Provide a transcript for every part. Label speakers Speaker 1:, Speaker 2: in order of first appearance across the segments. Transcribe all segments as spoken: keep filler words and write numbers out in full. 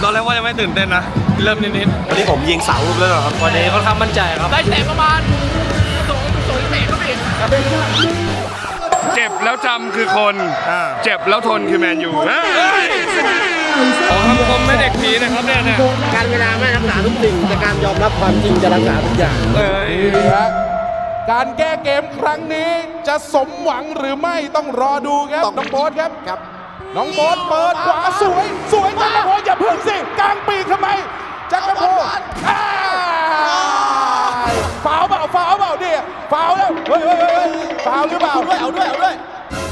Speaker 1: ตอนแรกว่าจะไม่ตื่นเต้นนะเริ่มนิดๆ
Speaker 2: วันนี้ผมยิงเสาลูกแล้วครับ
Speaker 1: วันนี้ค่อนข้างมั่นใจครับ
Speaker 3: ได้เตะประมาณสองสองเตะก็ผิด
Speaker 4: เจ็บแล้วจำคือคนเจ็บแล้วทนคือแมนยู
Speaker 1: ขอคำคมไม่เด็กผีนะครับเนี่ยเนี่ย
Speaker 3: การเวลาไม่รักษาทุกสิ่งแต่การยอมรับความจริงจะรักษาทุกอย่าง
Speaker 5: การแก้เกมครั้งนี้จะสมหวังหรือไม่ต้องรอดูครับน้องโบ๊ทครับครับน้องโบ๊ทเปิดขวาสวยสวยจักรพงศ์อย่าพึ่งสิกลางปีกทำไมจักรพงศ์ฟาวเปล่าฟาวเปล่าเนี่ยฟาวแล้วเฮ้ยเฮ้ยฟาวหรือเปล่าด้วยเอาด้วยเอาด้วย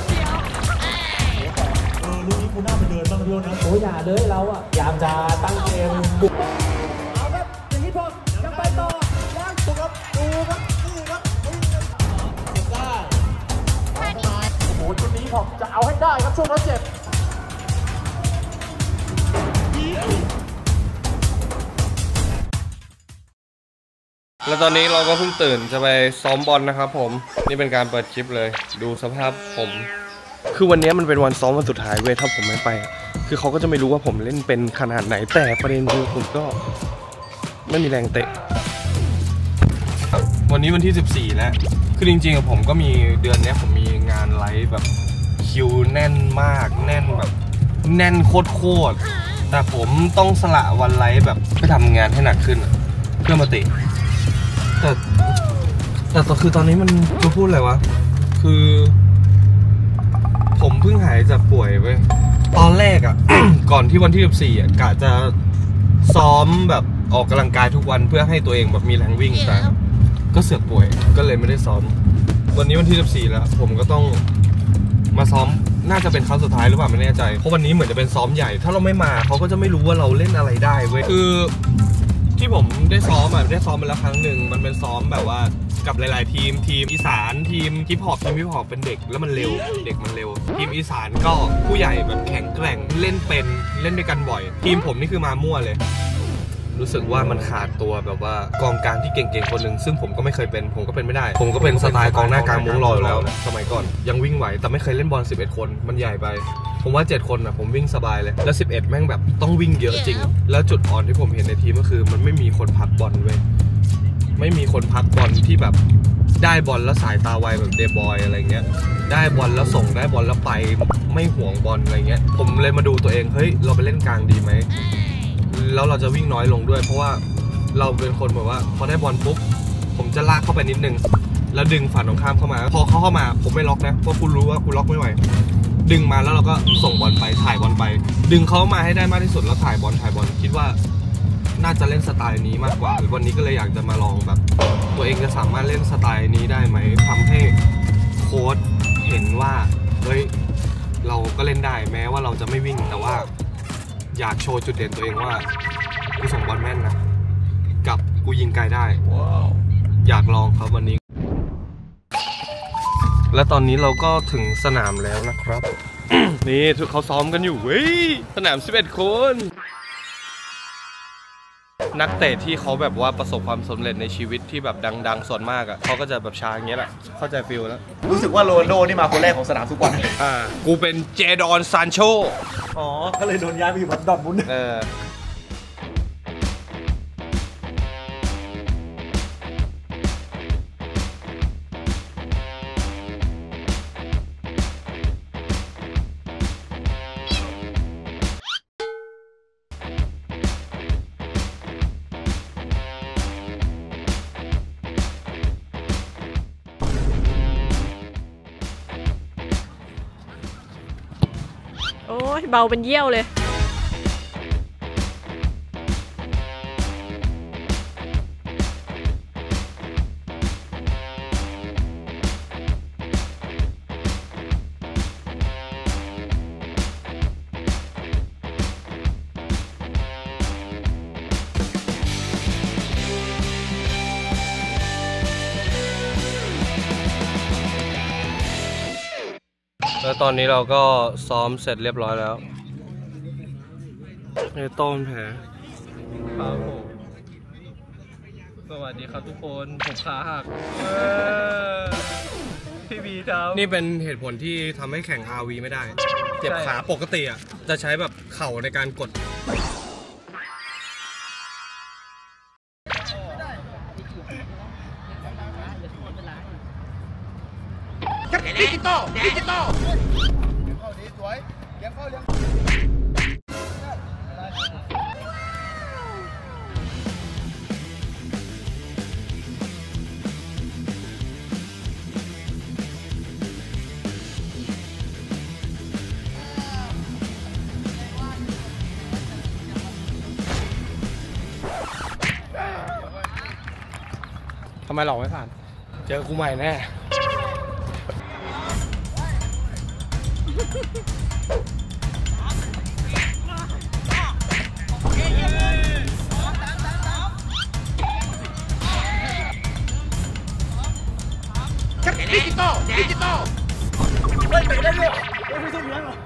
Speaker 6: เออลูกนี้กูน่าไปเดินบ้างด้วยนะโอ้ยอย่าเลยเราอ่ะอยากจะตั้งเกมบุก
Speaker 3: เอาครับอย่างนี้พอยังไปต่อยังถูกครับดูครับนี่ครับได้โอ้โหชุดนี้ผมจะเอาให้ได้ครับช่วงนั้นเจ็บ
Speaker 1: แล้วตอนนี้เราก็เพิ่งตื่นจะไปซ้อมบอลนะครับผมนี่เป็นการเปิดคลิปเลยดูสภาพผมคือวันนี้มันเป็นวันซ้อมวันสุดท้ายเว้ยถ้าผมไม่ไปคือเขาก็จะไม่รู้ว่าผมเล่นเป็นขนาดไหนแต่ประเด็นคือผมก็ไม่มีแรงเตะวันนี้วันที่สิบสี่แล้วคือจริงๆผมก็มีเดือนนี้ผมมีงานไลฟ์แบบคิวแน่นมากแน่นแบบแน่นโคตรๆแต่ผมต้องสละวันไลฟ์แบบไปทำงานให้หนักขึ้นเพื่อมาเตะแต่แต่คือตอนนี้มันจะพูดอะไรวะคือผมเพิ่งหายจากป่วยเว้ยตอนแรกอ่ะ ก่อนที่วันที่สิบสี่อ่ะกะจะซ้อมแบบออกกำลังกายทุกวันเพื่อให้ตัวเองแบบมีแรงวิ่งแต่ก็เสือกป่วยก็เลยไม่ได้ซ้อมวันนี้วันที่สิบสี่แล้วผมก็ต้องมาซ้อมน่าจะเป็นครั้งสุดท้ายหรือเปล่าไม่แน่ใจเพราะวันนี้เหมือนจะเป็นซ้อมใหญ่ถ้าเราไม่มาเขาก็จะไม่รู้ว่าเราเล่นอะไรได้เว้ยคือที่ผมได้ซ้อมอ่ะได้ซ้อมมาแล้วครั้งหนึ่งมันเป็นซ้อมแบบว่ากับหลายๆทีมทีมอีสานทีมฮิปฮอปทีมฮิปฮอปเป็นเด็กแล้วมันเร็วเด็กมันเร็วทีมอีสานก็ผู้ใหญ่แบบแข็งแกร่งเล่นเป็นเล่นด้วยกันบ่อยทีมผมนี่คือมามั่วเลยรู้สึกว่ามันขาดตัวแบบว่ากองกลางที่เก่งๆคนหนึ่งซึ่งผมก็ไม่เคยเป็นผมก็เป็นไม่ได้ผมก็เป็นสไตล์กองหน้ากลางมุ้งลอยอยู่แล้วสมัยก่อนยังวิ่งไหวแต่ไม่เคยเล่นบอลสิบเอ็ดคนมันใหญ่ไปผมว่าเจ็ดคนนะผมวิ่งสบายเลยแล้วสิบเอ็ดแม่งแบบต้องวิ่งเยอะจริงแล้วจุดอ่อนที่ผมเห็นในทีมก็คือมันไม่มีคนพักบอลเว้ยไม่มีคนพักบอลที่แบบได้บอลแล้วสายตาไวแบบเดบอยอะไรเงี้ยได้บอลแล้วส่งได้บอลแล้วไปไม่ห่วงบอลอะไรเงี้ยผมเลยมาดูตัวเองเฮ้ยเราไปเล่นกลางดีไหมแล้วเราจะวิ่งน้อยลงด้วยเพราะว่าเราเป็นคนแบบว่าพอได้บอลปุ๊บผมจะลากเข้าไปนิดนึงแล้วดึงฝั่งตรงข้ามเข้ามาพอเขาเข้ามาผมไม่ล็อกนะเพราะคุณรู้ว่าคุณล็อกไม่ไหวดึงมาแล้วเราก็ส่งบอลไปถ่ายบอลไปดึงเขามาให้ได้มากที่สุดแล้วถ่ายบอลถ่ายบอลคิดว่าน่าจะเล่นสไตล์นี้มากกว่าวันนี้ก็เลยอยากจะมาลองแบบตัวเองจะสามารถเล่นสไตล์นี้ได้ไหมทำให้โค้ชเห็นว่าเฮ้ยเราก็เล่นได้แม้ว่าเราจะไม่วิ่งแต่ว่าอยากโชว์จุดเด่นตัวเองว่ากูส่งบอลแม่นนะกับกูยิงไกลได้ wow. อยากลองครับวันนี้และตอนนี้เราก็ถึงสนามแล้วนะครับ นี่ทุกเขาซ้อมกันอยู่เว้ยสนามสิบเอ็ดคนนักเตะที่เขาแบบว่าประสบความสำเร็จในชีวิตที่แบบดังๆส่วนมากอ่ะเขาก็จะแบบช้าอย่างเงี้ยแหละเข้าใจฟิลแล้ว
Speaker 2: รู้สึกว่าโรนัลโดนี่มาคนแรกของสนามทุกวัน
Speaker 1: อ่ากูเป็นเจดอนซานโช
Speaker 2: อ๋อก็เลยโดนย้ายไปอยู่บัตดอร์ทมุนด์เออ
Speaker 7: โอ้ยเบาเป็นเยี่ยวเลย
Speaker 1: แล้วตอนนี้เราก็ซ้อมเสร็จเรียบร้อยแล้วไอ้ต้นแผลครับผมสวัสดีครับทุกคนผมขาหักพี่บีครับนี่เป็นเหตุผลที่ทำให้แข่ง อาร์ วี ไม่ได้เจ็บขาปกติอ่ะจะใช้แบบเข่าในการกด
Speaker 5: ดิจิตอลดิจิตอล
Speaker 1: ทำไมหลอกไม่ผ่านเจอกูใหม่แน่
Speaker 5: ดิจิตอลดิจิตอลเล่นไปได้ด้วยไม่ใช่เรื่องหรอ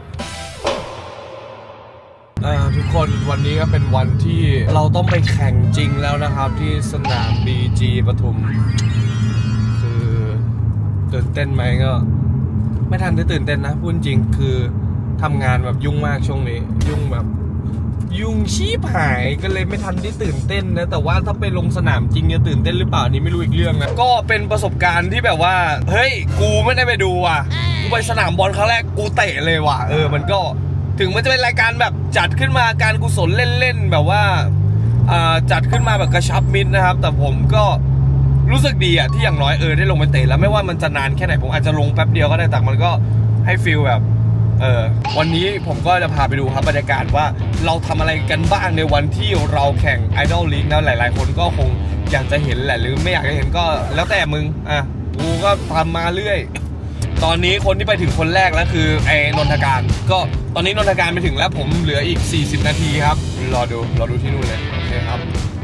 Speaker 1: ทุกคนวันนี้ก็เป็นวันที่เราต้องไปแข่งจริงแล้วนะครับที่สนาม บี จี ปทุมคือตื่นเต้นไหมก็ไม่ทันได้ตื่นเต้นนะพูดจริงคือทำงานแบบยุ่งมากช่วงนี้ยุ่งแบบยุ่งชีพหายก็เลยไม่ทันได้ตื่นเต้นนะแต่ว่าถ้าไปลงสนามจริงจะตื่นเต้นหรือเปล่านี่ไม่รู้อีกเรื่องนะก็เป็นประสบการณ์ที่แบบว่าเฮ้ยกูไม่ได้ไปดูว่ะกูไปสนามบอลครั้งแรกกูเตะเลยว่ะเออมันก็ถึงมันจะเป็นรายการแบบจัดขึ้นมาการกุศลเล่นๆแบบว่าจัดขึ้นมาแบบกระชับมิตรนะครับแต่ผมก็รู้สึกดีอะที่อย่างน้อยเออได้ลงไปเตะแล้วไม่ว่ามันจะนานแค่ไหนผมอาจจะลงแป๊บเดียวก็ได้แต่มันก็ให้ฟีลแบบเออวันนี้ผมก็จะพาไปดูครับบรรยากาศว่าเราทำอะไรกันบ้างในวันที่เราแข่ง Idol League นะหลายๆคนก็คงอยากจะเห็นแหละหรือไม่อยากจะเห็นก็แล้วแต่มึงอ่ะกูก็ทำมาเรื่อยตอนนี้คนที่ไปถึงคนแรกแล้วคือไอ้นนทการก็ตอนนี้นนทการไปถึงแล้วผมเหลืออีกสี่สิบนาทีครับรอดูรอดูที่นู่นเลยโอเคครับ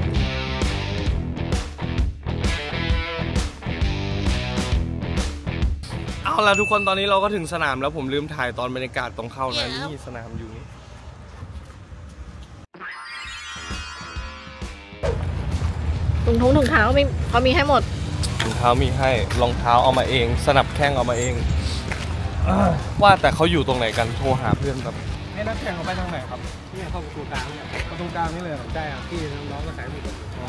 Speaker 1: เอาล่ะทุกคนตอนนี้เราก็ถึงสนามแล้วผมลืมถ่ายตอนบรรยากาศตรงเข้านะนี่สนามอยู่นี่
Speaker 7: ถุงถุงถุงเท้าไม่เขามีให้หมด
Speaker 1: ถุงเท้ามีให้รองเท้าเอามาเองสนับแข้งเอามาเองว่าแต่เขาอยู่ตรงไหนกันโทรหาเพื่อนแบบให้นักแข่งเขาไปทางไหนครับนี่เข้าประตูกลางประตูกลางนี่เลยใช่ครับที่น้องๆก็ใส่หมวกอ๋อ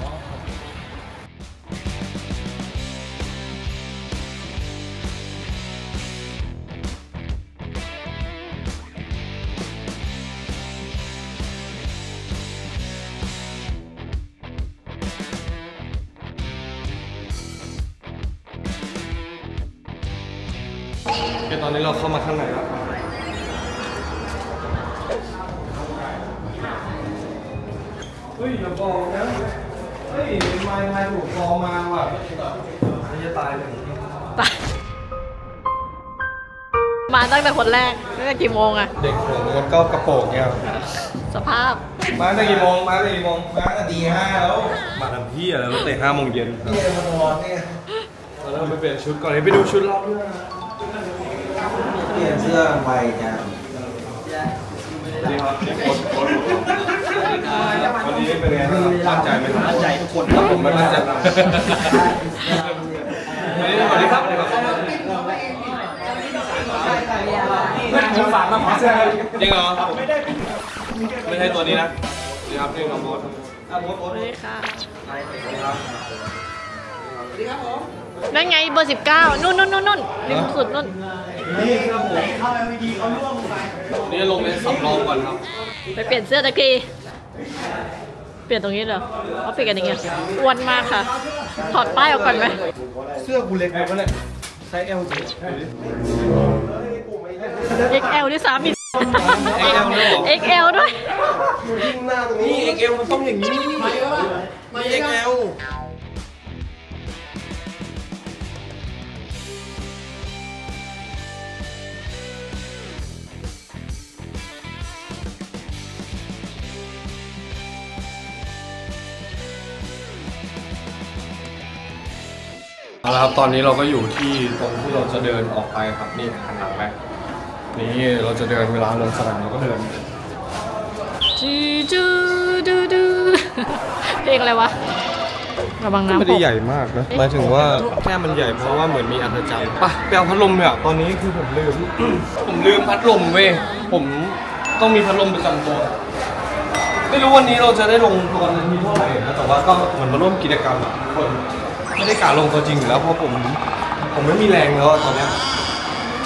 Speaker 1: ตอนนี้เราเข้ามาข้างในแล้วเฮ้ยอย่าบอกนะเฮ้ยไม้ไทยถูกกองมาว่ะไม่จะตายเลย
Speaker 7: ตายมาตั้งแต่คนแรกตั้งแต่กี่โมงอะ
Speaker 1: เด็กผมมันก็กระโปรงเนี่ย
Speaker 7: สภาพ
Speaker 1: มาตั้งกี่โมงมาตั้งกี่โมงมาตั้งตีห้าแล้วมาทำพี่อะไรแล้วเตะห้าโมงเย็นเนี่ยมานอนเนี่ยเราไปเปลี่ยนชุดก่อนไปดูชุดรอบด้วย
Speaker 3: เปลี่ยนเสื้อไวจัง
Speaker 1: ดีครับวันนี้เป็นไงมั่นใจไหมมั่นใจทุกคนครับผมไม่มั่นใจสวัสดีครับผมฝากมาขอเสื้อจริงเหรอไม่ใช่ตัวนี้นะดีครับนี่น้องมด
Speaker 7: สวัสดีค่ะนั่นไงเบอร์สิบเก้านู่นนู่นนู่นนู่นริมสุดนู่น
Speaker 3: นี่ครับผมเข้า แอล อี ดี เขาล่วงไป
Speaker 1: นี่ลงในสำรองก่อนครับ
Speaker 7: ไปเปลี่ยนเสื้อตะกี้เปลี่ยนตรงนี้เหรอเขาเปลี่ยนกันอย่างเงี้ยอ้วนมากค่ะถอดป้ายออกก่อนไหม
Speaker 3: เสื้อกูเล็กไปก็เลยไซส์ L จริง
Speaker 7: เอ็กซ์ แอล ด้วยซ้ำอีก เอ็กซ์ แอล ด้วย
Speaker 1: ยิ่งหน้าตรงนี้ เอ็กซ์ แอล มันต้องอย่างนี้ไม่ไม่ เอ็กซ์ แอลเอาละครับตอนนี้เราก็อยู่ที่ตรงที่เราจะเดินออกไปครับนี่หันหลังไปนี่เราจะเดินเวลาลงสนามเราก็เดิน
Speaker 7: จูจูดูดูเพลงอะไรวะระวังน้ำ
Speaker 1: ไม่ได้ใหญ่มากนะหมายถึงว่าแค่มันใหญ่เพราะว่าเหมือนมีอัศจรรย์ป่ะไปเอาพัดลมเนี่ยตอนนี้คือผมลืมผมลืมพัดลมเว้ยผมต้องมีพัดลมประจำตัวไม่รู้วันนี้เราจะได้ลงตอนนี้เท่าไหร่นะแต่ว่าก็เหมือนมาร่วมกิจกรรมคนไม่ได้กะลงตัวจริงอยู่แล้วเพราะผมผมไม่มีแรงแล้วตอนนี้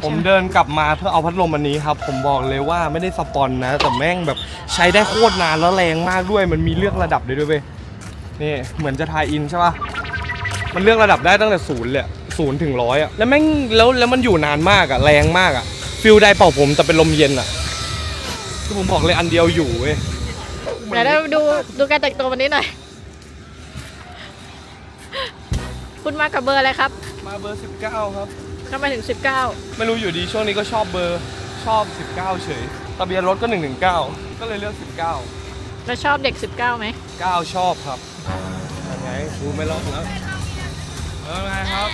Speaker 7: ใช่ไหม
Speaker 1: ผมเดินกลับมาเพื่อเอาพัดลมอันนี้ครับผมบอกเลยว่าไม่ได้สปอนนะแต่แม่งแบบใช้ได้โคตรนานแล้วแรงมากด้วยมันมีเลือกระดับด้วยด้วยเว้ยนี่เหมือนจะทายอินใช่ป่ะมันเลือกระดับได้ตั้งแต่ศูนย์เลยศูนย์ถึงร้อยอ่ะแล้วแม่งแล้วแล้วมันอยู่นานมากอ่ะแรงมากอ่ะฟิลไดเป่าผมแต่เป็นลมเย็นอ่ะคือผมบอกเลยอันเดียวอยู่เว้ย
Speaker 7: ไหนได้ดูดูการแต่งตัววันนี้หน่อยคุณมากับเบอร์อะไรครับ
Speaker 1: มาเบอร์สิบเก้าครับ
Speaker 7: ทำไมถึงสิบเก้า
Speaker 1: ไม่รู้อยู่ดีช่วงนี้ก็ชอบเบอร์ชอบสิบเก้าเฉยทะเบียนรถก็หนึ่งหนึ่งเก้าก็เลยเลือกสิบเก้า
Speaker 7: แล้วชอบเด็กสิบเก้าไหม
Speaker 1: เก้าชอบครับยังไงดูไม่รอดแล้วแล้วไงครับ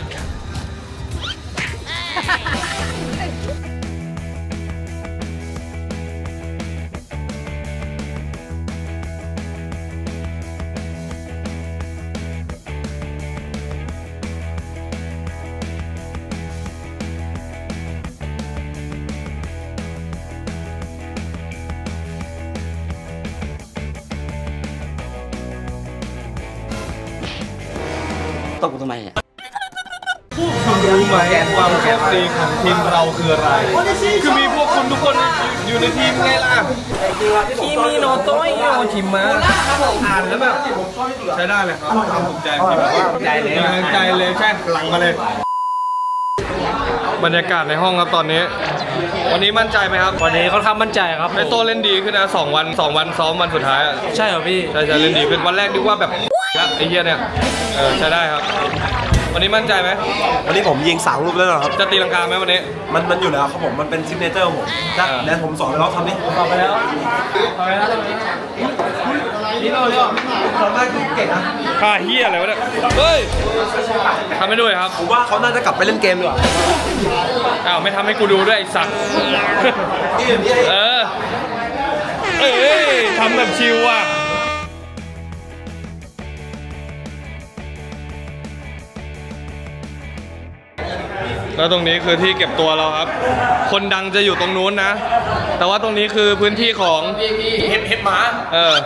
Speaker 8: ตบกูทำไมเนี่ย
Speaker 1: พวกคุณรู้ไหมความโชคดีของทีมเราคืออะไรคือมีพวกคุณทุกคนอยู่ในทีมไงล่ะทีมีโนโต้ยโนทีมมาอ่านแล้วแบบใช้ได้เลยครับทำถูกใจทีมใจเลยใจเลยใช่หลังมาเลยบรรยากาศในห้องครับตอนนี้วันนี้มั่นใจไหมครับ
Speaker 2: วันนี้เขาทำมั่นใจครับ
Speaker 1: ไอโต้เล่นดีขึ้นนะสองวันสองวันซ้อมวันสุดท้าย
Speaker 2: ใช่เหรอพี่
Speaker 1: ใช่ใช่เล่นดีขึ้นวันแรกนึกว่าแบบไอ้เหี้ยเนี่ยเออใช้ได้ครับวันนี้มั่นใจไหม
Speaker 2: วันนี้ผมยิงสามลูกแล้วครับ
Speaker 1: จะตีลังกาไหมวันนี้
Speaker 2: มันมันอยู่แล้วครับผมมันเป็นซิกเนเจอร์ผมนะแล้วผมสอนแล้วทำนี่
Speaker 1: สอนไปแล้วสอนไปแล้วนี่เราเนี่ย
Speaker 2: สอนมากเก่งนะ
Speaker 1: ข้าเหี้ยอะไรวะเนี่ยเฮ้ยทำไม่ด้วยครับ
Speaker 2: ผมว่าเขาน่าจะกลับไปเล่นเกมดีกว่า
Speaker 1: อ้าวไม่ทำให้กูดูด้วยไอ้สัตว์เออเอ้ยทำแบบชิวอ่ะแล้วตรงนี้คือที่เก็บตัวเราครับคนดังจะอยู่ตรงนู้นนะแต่ว่าตรงนี้คือพื้นที่ของ
Speaker 2: เห็บเห็บหมา
Speaker 1: เออ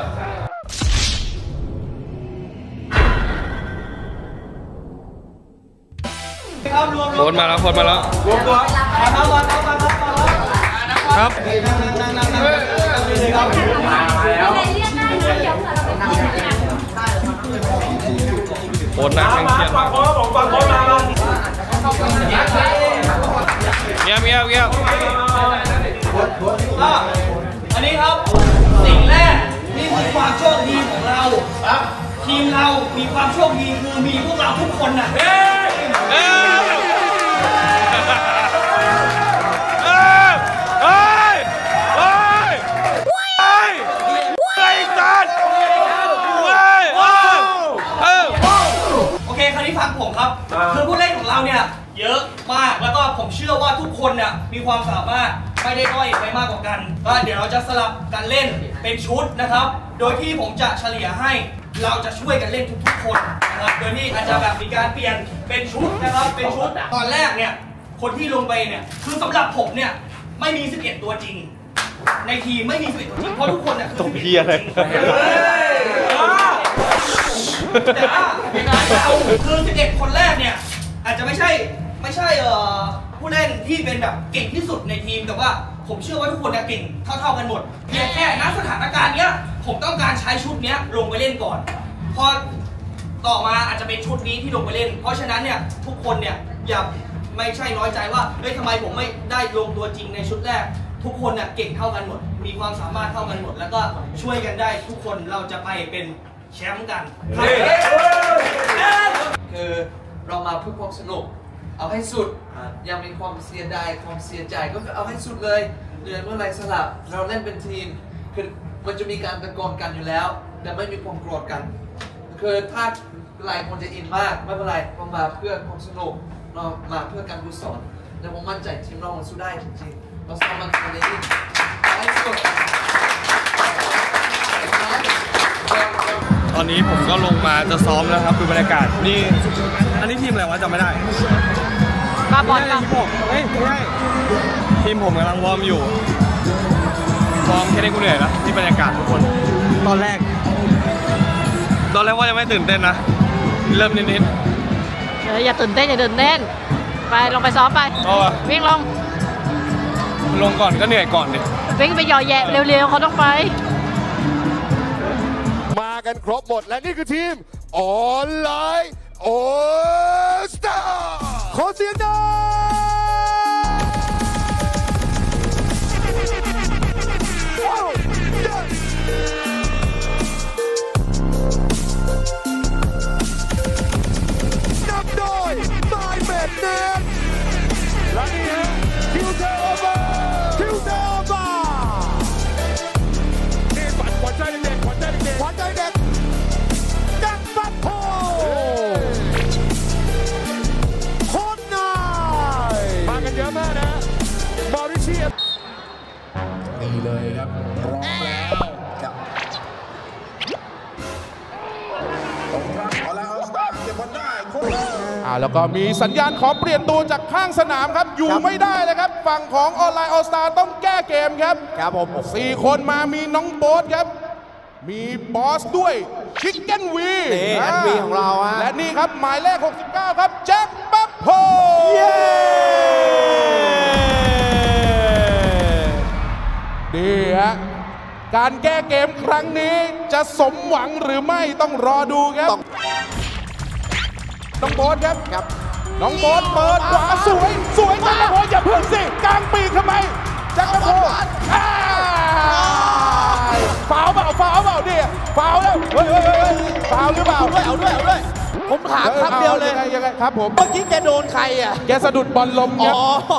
Speaker 1: โคนมาแล้วโคนมาแล้วครับโคนนะแข่งเชียร์เงียบเงียบเงียบ
Speaker 3: อันนี้ครับสิ่งแรกนี่คือความโชคดีของเราทีมเรามีความโชคดีคือมีพวกเราทุกคนน่ะเฮ้ยเฮ้ย
Speaker 1: เฮ้ยเฮ้ยเฮ้ยเฮ้ยไอ้สัตว์เฮ้ยเออ
Speaker 3: โอเคคราวนี้ฟังผมครับคือผู้เล่นของเราเนี่ยเยอะมากแล้วก็ผมเชื่อว่าทุกคนเนี่ยมีความสามารถไม่ได้ด้อยไปมากกว่ากันก็เดี๋ยวเราจะสลับกันเล่นเป็นชุดนะครับโดยที่ผมจะเฉลี่ยให้เราจะช่วยกันเล่นทุกๆคนนะครับโดยที่อาจจะแบบมีการเปลี่ยนเป็นชุดนะครับเป็นชุดตอนแรกเนี่ยคนที่ลงไปเนี่ยคือสำหรับผมเนี่ยไม่มีสิบเอ็ดตัวจริงในทีมไม่มีสิบเอ็ดตัวจริงเพราะทุกคนเนี่ยคือสิบเอ็ดตัวจริงแต่ว่าเราคือสิบเอ็ดคนแรกเนี่ยอาจจะไม่ใช่ไม่ใช่เอ่อผู้เล่นที่เป็นแบบเก่งที่สุดในทีมแต่ว่าผมเชื่อว่าทุกคนเนี่ยเก่งเท่าๆกันหมดเพียงแค่ณสถานการณ์เนี้ยผมต้องการใช้ชุดเนี้ยลงไปเล่นก่อนพอต่อมาอาจจะเป็นชุดนี้ที่ลงไปเล่นเพราะฉะนั้นเนี่ยทุกคนเนี่ยอย่าไม่ใช่น้อยใจว่าเฮ้ยทำไมผมไม่ได้ลงตัวจริงในชุดแรกทุกคนเนี่ยเก่งเท่ากันหมดมีความสามารถเท่ากันหมดแล้วก็ช่วยกันได้ทุกคนเราจะไปเป็นแชมป์กัน
Speaker 8: คือเรามาเพื่อความสนุกเอาให้สุดยังมีความเสียดายความเสียใจก็เอาให้สุดเลยเดือนเมื่อไรสลับเราเล่นเป็นทีมคือมันจะมีการตะโกนกันอยู่แล้วแต่ไม่มีความโกรธกันคือถ้าหลายคนจะอินมากไม่เป็นไรเรามาเพื่อความสนุกเรามาเพื่อการกุศลแต่ผมมั่นใจทีมเราสู้ได้จริงๆเราซ้อมมันในนี้เอาให้สุด
Speaker 1: ตอนนี้ผมก็ลงมาจะซ้อมแล้วครับดูบรรยากาศนี่อันนี้ทีมอะไรวะจำไม่ได้
Speaker 7: บาบอล
Speaker 1: ทีมผมเฮ้ยไม่ใช่ทีมผมกำลังวอร์มอยู่วอร์มแค่นี้กูเหนื่อยแล้วที่บรรยากาศทุกคนตอนแรกตอนแรกว่ายังไม่ตื่นเต้นนะเริ่มนิด
Speaker 7: ๆเอออย่าตื่นเต้นอย่าตื่นเต้นไปลงไปซ้อมไปวิ่งลง
Speaker 1: ลงก่อนก็เหนื่อยก่อนดิ
Speaker 7: วิ่งไปหย่อแยะเร็วๆเขาต้องไป
Speaker 5: มากันครบหมดและนี่คือทีมออนไลน์โอสตาร์ขอเสียงหน่อยนำโดยไมเมดเนนและนี่ฮะคิวเทอร์บาคิวเทอร์บานี่ฝันขวัญใจเด็กขวัญใจเด็กขวัญใจเด็กดังฟัดโพคนนายมากันเยอะมากนะมอริเชียสนี่เลยครับพร้อมแล้วครับตรงกลางเอาแล้วเอาสตาร์เก็บบอลได้อ่าแล้วก็มีสัญญาณขอเปลี่ยนตัวจากข้างสนามครับอยู่ไม่ได้เลยครับฝั่งของออนไลน์ออสตาต้องแก้เกมครับครับผมสี่คนมามีน้องโบ๊ทครับมีบอสด้วยชิคเก้นวีนี่แอนวีของเราฮะและนี่ครับหมายเลขหกสิบเก้าครับแจ็คแป๊บโฮเย้ดีฮะการแก้เกมครั้งนี้จะสมหวังหรือไม่ต้องรอดูครับน้องโบ๊ทครับครับน้องโบ๊ทเปิดขวาสวยสวยจักรพงศ์อย่าพึ่งสิกลางปีกทำไมจักรพงศ์ฟาวเปล่าฟาวเปล่าเนี่ยฟาวแล้วเฮ้ยเฮ้ยเฮ้ยฟาวหรือเปล่าด้วยเอาด้วยเอาด้วยผมถามคำเดียวเลยยังไงครับผมเมื่อกี้แกโดนใครอ่ะแกสะดุดบอลลมครับ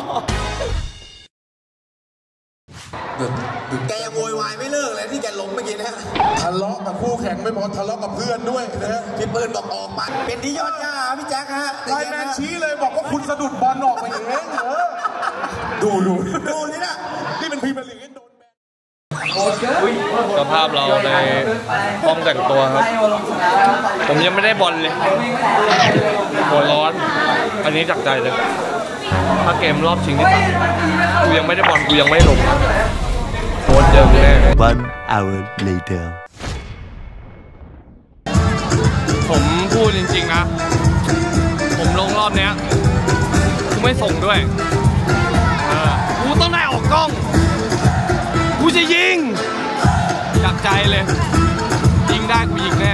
Speaker 9: แกยังโวยวายไม่เลิกเลยที่แกลงเมื่อกี้นะ
Speaker 5: ทะเลาะกับคู่แข่งไม่พอทะเลาะกับเพื่อนด้วยนะฮะ
Speaker 9: พี่ปืนบอกออกมาเป็นที่ยอดย่าพี่แจ็คฮะ
Speaker 5: ไลน์แมนชี้เลยบอกว่าคุณสะดุดบอลออกไปเองเหรอดูดู
Speaker 9: ดูนี่นะ
Speaker 5: นี่เป็นพรีเมียร์ลีกโดนแบ
Speaker 1: นสภาพเราในห้องแต่งตัวครับผมยังไม่ได้บอลเลยหัวร้อนอันนี้จากใจเลยถ้าเกมรอบชิงที่สามกูยังไม่ได้บอลกูยังไม่ลงโคตรเยอะแน่
Speaker 10: One hour later
Speaker 1: ผมพูดจริงๆนะผมลงรอบเนี้ยกูไม่ส่งด้วยกูต้องได้ออกกล้องกูจะยิงจากใจเลยยิงได้กูยิงแน่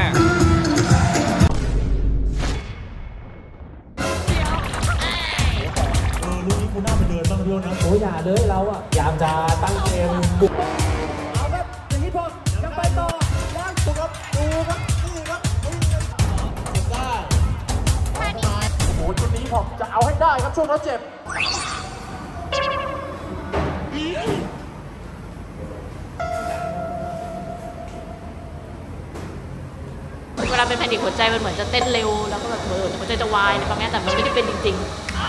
Speaker 6: คุณน่าไปเดินบ้างด้วยนะโอ้ยอย่าเลยเราอะอยากจะตั้งเกมบุกเอาครับอย่างนี้พอยังไปต่อยังดูครับดูครับนี่ครับเจ็บได้โอ้โหชุดนี้ผมจะเอาให้ได้ครับช่วงเขาเจ็บ
Speaker 7: เวลาเป็นแพนิคหัวใจมันเหมือนจะเต้นเร็วแล้วก็แบบเออหัวใจจะวายอะไรประมาณนี้แต่มันไม่ได้เป็นจริงๆ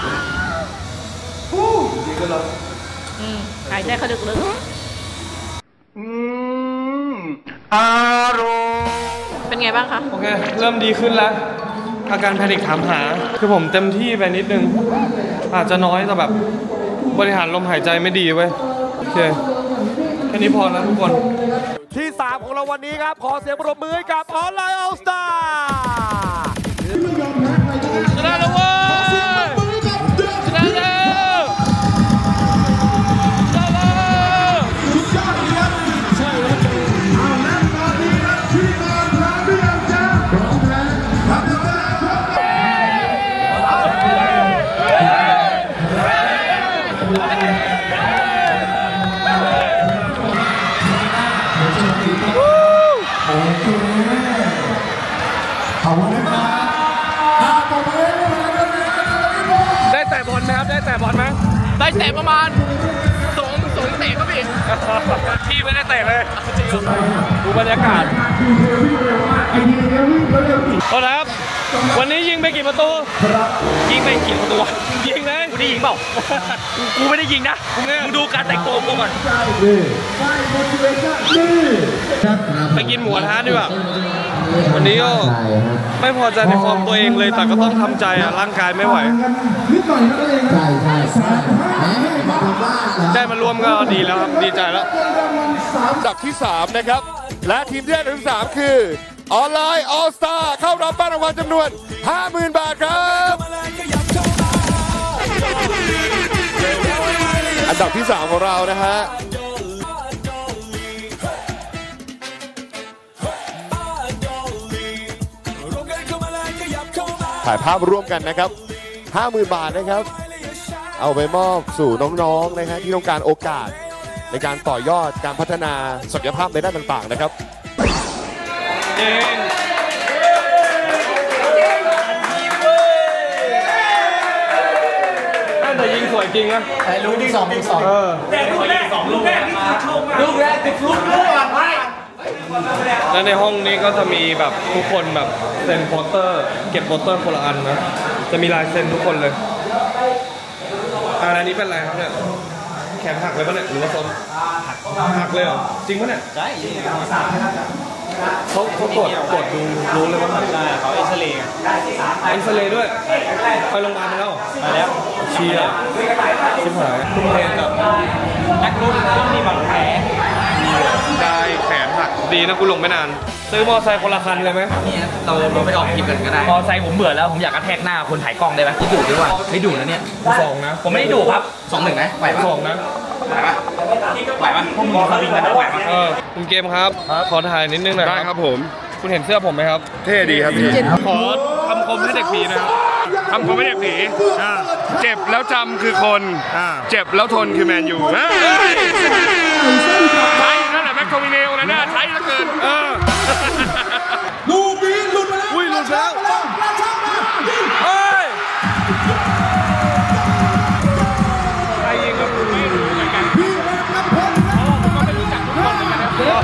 Speaker 1: ดีกันแล้ว
Speaker 7: อืมหายใจเขาลึกๆ
Speaker 1: อืมอารมณ์
Speaker 7: เป็นไงบ้างคะ
Speaker 1: โอเคเริ่มดีขึ้นแล้วอาการแพนิคถามหาคือผมเต็มที่ไปนิดนึงอาจจะน้อยแต่แบบบริหารลมหายใจไม่ดีเว้ยโอเคแค่นี้พอแล้วทุกคน
Speaker 5: ที่สามของเราวันนี้ครับขอเสียงปรบมือให้กับออนไลน์ออลสตาร์
Speaker 1: ชนะแล้วเว้ยชนะแล้วได้แต่บอลไหมครับได้แต่บอลไหม
Speaker 7: ได้แต่ประมาณสองสองเตะก็ผิด
Speaker 1: พี่ไม่ได้เตะเลยดูบรรยากาศเอาละครับวันนี้ยิงไปกี่ประตูยิงไปกี่ประตูยิงเลยกูได้ยิงเปล่ากูไม่ได้ยิงนะมึงดูการแต่งตัวกูก่อนไปกินหมูกระทะดีกว่าวันนี้ก็ไม่พอใจในฟอร์มตัวเองเลยแต่ก็ต้องทำใจอ่ะร่างกายไม่ไหวได้มาร่วมก็ดีแล้วครับดีใจแล้ว
Speaker 5: อันดับที่สามนะครับและทีมที่ได้อันดับที่สามคือออนไลน์ออลสตาร์เข้ารับรางวัลจำนวน ห้าหมื่น บาทครับนดับที่สามของเรานะฮะถ่ายภาพร่วมกันนะครับ ห้าหมื่น บาทนะครับเอาไปมอบสู่น้องๆนะครับที่ต้องการโอกาสในการต่อยอดการพัฒนาศักยภาพในด้านต่างๆนะครับ
Speaker 1: แต่ยิงสวยจริงนะแต่ลูกที่สองลูกสองแต่ลูกแรกสองลูกแรกที่คือชมลูกแรกติดฟลุกลูกก่อนไปแล้วในห้องนี้ก็จะมีแบบทุกคนแบบเซ็นโปสเตอร์เก็บโปสเตอร์คนละอันนะจะมีลายเซ็นทุกคนเลยอันนี้เป็นอะไรครับเนี่ยแขนหักเลยปะเนี่ยหรือว่าซ้อมหักเลยเหรอจริงปะเนี่ยใช่เขาเขากดกดดูรู้เลยว่าหักได้เขาเอ็กซเรย์เอ็กซเรย์ด้วยไปโรงพยาบาลมาแล้วมาแล้วเชียร์ชิบหายคุณเพนกับนักรุ่นต้องมีบาดแผลได้แขนหักดีนะกูลงไม่นานซื้อมอเตอร์ไซค์คนละคันเลยไหมเราเราไม่ออกคลิปกันก็ได้มอเตอร์ไซค์ผมเบื่อแล้วผมอยากกระแทกหน้าคนถ่ายกล้องได้ไหมที่ดุด้วยว่าไม่ดุนะเนี่ยสองนะผมไม่ได้ดุครับสองหนึ่งนะไหวปะสองนะไหวปะไหวปะพวกมึงสวิงกันไหวปะเออคุณเกมครับขอถ่ายนิดนึงหน่อยได้ครับผมคุณเห็นเสื้อผมไหมครับเท่ดีครับพี่ขอคำคมให้เด็กผีนะครับคำคมให้เด็กผีเจ็บแล้วจำคือคนเจ็บแล้วทนคือแมนยูใช่นั่นแหละแม็กโทมิเนลนะเนี่ยใช่เหลือเกินเออลูกนี้หลุดมาแล้วอุ้ยหลุดแล้วเฮ้ยใครยิงกับผมไม่รู้เหมือนกันผมก็ไม่รู้จักทุกคนเหมือนกันนะ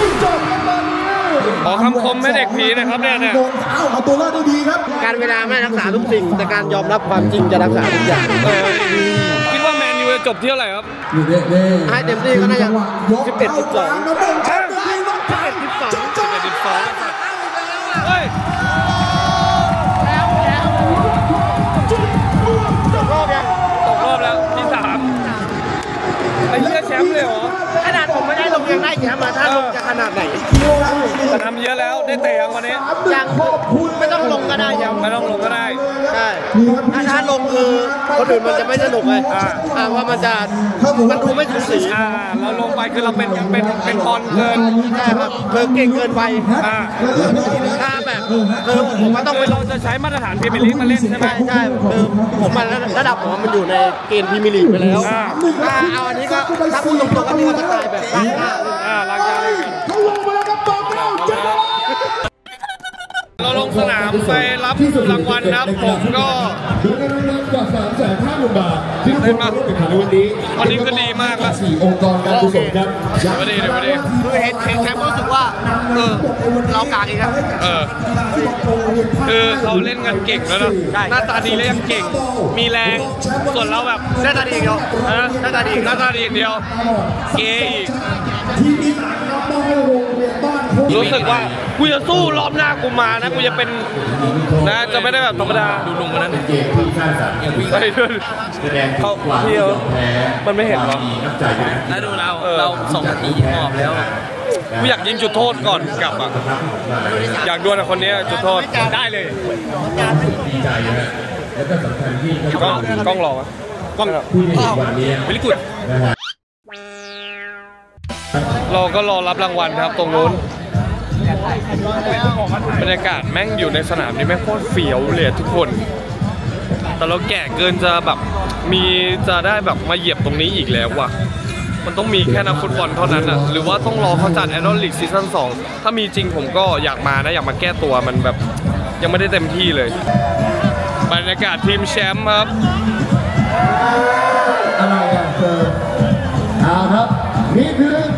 Speaker 1: ขอคำคมให้เด็กผีนะครับเนี่ยเนี่ยเอาตัวรอดได้ดีครับการเวลาไม่รักษาทุกสิ่งแต่การยอมรับความจริงจะรักษาทุกอย่างคิดว่าแมนยูจะจบที่เท่าไหร่ครับให้เต็มที่ก็น่าจะสิบเอ็ดสิบสองสิบเอ็ดสิบสองสิบเอ็ดสิบสองเฮ้ยตกรอบยังตกรอบแล้วที่สามไอ้เหี้ยแชมป์เลยเหรอขนาดผมไม่ได้ลงยังได้แชมป์มาถ้าลงจะขนาดไหนแต่ทำเยอะแล้วได้เตะยังวันนี้ยังไม่ต้องลงก็ได้ยังไม่ต้องลงก็ได้ใช่ถ้าถ้าลงคือคนอื่นมันจะไม่สนุกไงอ่าว่ามันจะมันดูไม่ถูกสีอ่าเราลงไปคือเราเป็นเป็นเป็นบอลเกินใช่ครับเกินเก่งเกินไปอ่าถ้าแบบคือผมมันต้องเราจะใช้มาตรฐานพรีเมียร์ลีกมาเล่นใช่ไหมใช่คือผมมันระดับผมมันอยู่ในเกณฑ์พรีเมียร์ลีกไปแล้วอ่าเอาอันนี้ก็ถ้าพูดตรงๆก็นี่ก็จะตายแบบล้างหน้าอ่าล้างหน้าเลยเขาลงไปแล้วครับบอลเราเจ็บเราลงสนามไปรับรางวัลนะครับผมก็กว่าสามแสนห้าหมื่นบาทที่เล่นมาวันนี้วันนี้ก็ดีมากแล้วสี่องค์กรการกุศลครับวันนี้เดี๋ยววันนี้คือเห็นเห็นแชมป์รู้สึกว่าเออเรากลางอีกครับเออคือเขาเล่นกันเก่งแล้วนะหน้าตาดีแล้วยังเก่งมีแรงส่วนเราแบบหน้าตาดีเดียวหน้าตาดีหน้าตาดีเดียวเกย์อีกรู้สึกว่ากูจะสู้รอบหน้ากูมานะกูจะเป็นนะจะไม่ได้แบบธรรมดาดูลุงมันนั้นไปด้วยเขาเที่ยวมันไม่เห็นหรอแล้วดูเราเราสองนาทีหอบแล้วกูอยากยิงจุดโทษก่อนกลับอ่ะอยากดวลกับคนนี้จุดโทษได้เลยกล้องกล้องรอวะกล้องวิลิกุดเราก็รอรับรางวัลครับตรงนู้นบรรยากาศแม่งอยู่ในสนามนี่แม่งโคตรเฟี้ยวเลยทุกคนแต่เราแก่เกินจะแบบมีจะได้แบบมาเหยียบตรงนี้อีกแล้วว่ะมันต้องมีแค่นักฟุตบอลเท่านั้นอ่ะหรือว่าต้องรอเขาจัดแอนดอลลีกซีซั่นสองถ้ามีจริงผมก็อยากมานะอยากมาแก้ตัวมันแบบยังไม่ได้เต็มที่เลยบรรยากาศทีมแชมป์ครับอะไรกันเธอเอาครับนี่คือ